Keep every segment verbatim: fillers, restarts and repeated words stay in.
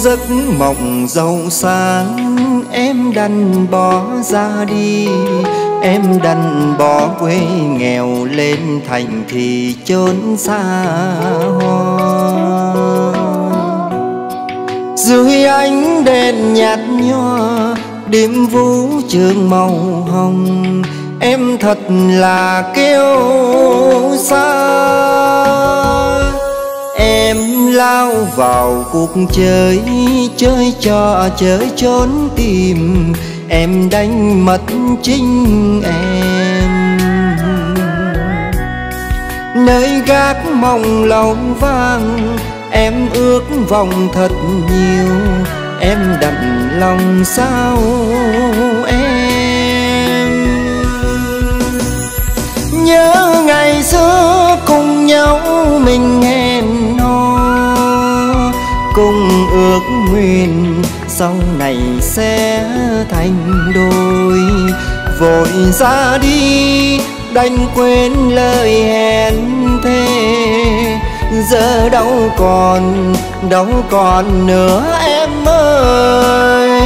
giấc mộng giàu sang em đành bỏ ra đi. Em đành bỏ quê nghèo lên thành thị chốn xa hoa. Dưới ánh đèn nhạt nhòa đêm vũ trường màu hồng, em thật là kêu xa. Em lao vào cuộc chơi, chơi trò chơi trốn tìm, em đánh mất chính em. Nơi gác mong lòng vang, em ước vọng thật nhiều, em đậm lòng sao em. Nhớ ngày xưa cùng nhau mình hẹn hò, cùng ước nguyện sau này sẽ thành đôi. Vội ra đi đành quên lời hẹn thề, giờ đâu còn đâu còn nữa em ơi.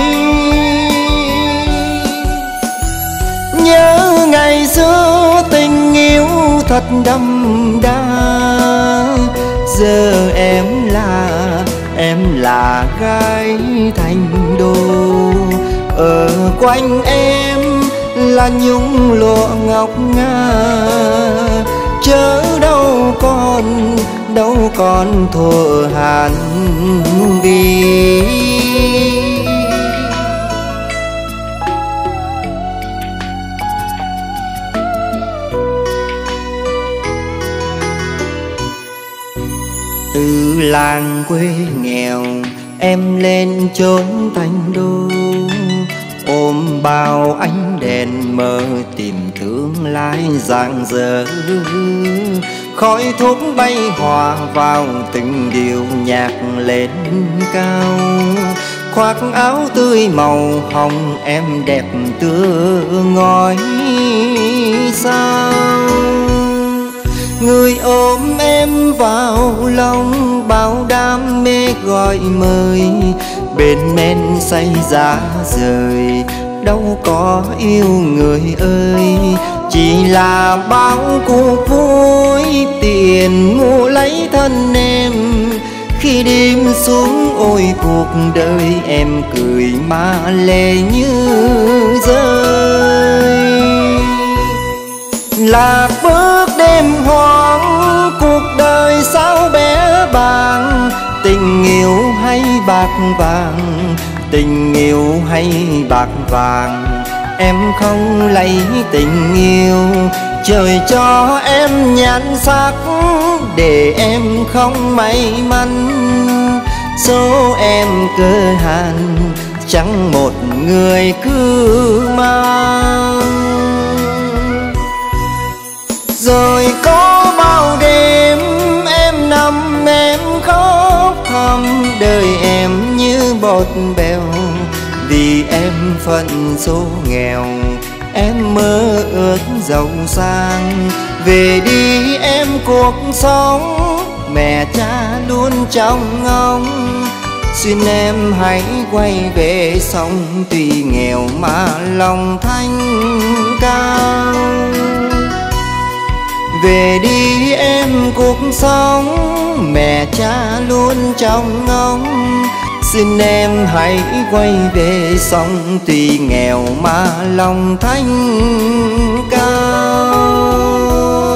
Nhớ ngày xưa tình yêu thật đậm đà, giờ em là em là gái thành đô. Ở quanh em là nhung lụa ngọc nga, chớ đâu còn đâu còn thuở hàn đi. Từ làng quê nghèo em lên chốn thành đô, ôm bao ánh đèn mơ tìm tương lai rạng rỡ. Khói thuốc bay hòa vào từng điệu nhạc lên cao, khoác áo tươi màu hồng em đẹp tựa ngói sao. Người ôm em vào lòng bao đam mê gọi mời, bên men say giá rời đâu có yêu người ơi. Chỉ là bao cuộc vui tiền mua lấy thân em, khi đêm xuống ôi cuộc đời em cười mà lệ như rơi. Lạc bước đêm hoang cuộc đời sao bé bàng, tình yêu hay bạc vàng, tình yêu hay bạc vàng. Em không lấy tình yêu, trời cho em nhan sắc để em không may mắn. Số em cơ hàn chẳng một người cứ mang. Rồi có bao đêm em nằm em khóc thầm, đời em như bọt bèo vì em phận số nghèo. Em mơ ước giàu sang, về đi em cuộc sống mẹ cha luôn trông ngóng. Xin em hãy quay về sống, tuy nghèo mà lòng thanh cao. Về đi em cuộc sống mẹ cha luôn trông ngóng. Xin em hãy quay về sống, tuy nghèo mà lòng thanh cao.